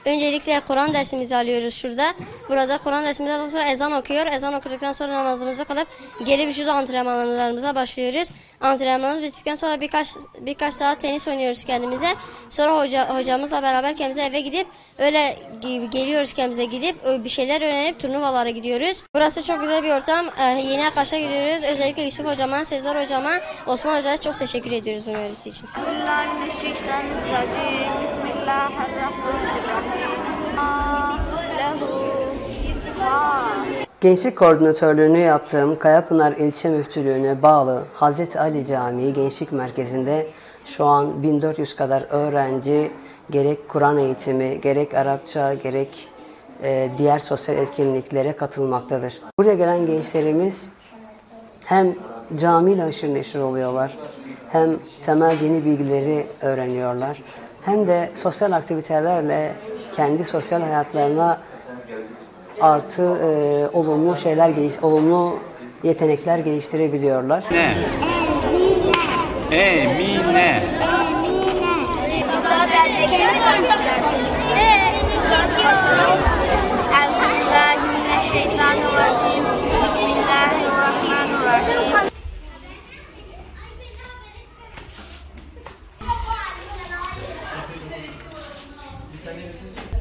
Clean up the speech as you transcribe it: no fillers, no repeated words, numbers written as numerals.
Öncelikle Kur'an dersimizi alıyoruz şurada. Burada Kur'an dersimizden sonra ezan okuyor. Ezan okuduktan sonra namazımızı kılıp gelip judo antrenmanlarımıza başlıyoruz. Antrenmanımız bittikten sonra birkaç saat tenis oynuyoruz kendimize. Sonra hocamızla beraber kendimize eve gidip öyle geliyoruz kendimize gidip bir şeyler öğrenip turnuvalara gidiyoruz. Burası çok güzel bir ortam. Yeni arkadaşa gidiyoruz. Özellikle Yusuf hocama, Sezar hocama, Osman hocaya çok teşekkür ediyoruz bunu öğretisi için. Gençlik koordinatörlüğünü yaptığım Kayapınar İlçe Müftülüğü'ne bağlı Hazreti Ali Camii Gençlik Merkezi'nde şu an 1400 kadar öğrenci gerek Kur'an eğitimi, gerek Arapça, gerek diğer sosyal etkinliklere katılmaktadır. Buraya gelen gençlerimiz hem camiyle haşır neşir oluyorlar, hem temel dini bilgileri öğreniyorlar, hem de sosyal aktivitelerle kendi sosyal hayatlarına artı olumlu yetenekler geliştirebiliyorlar. Emine. Bismillahirrahmanirrahim.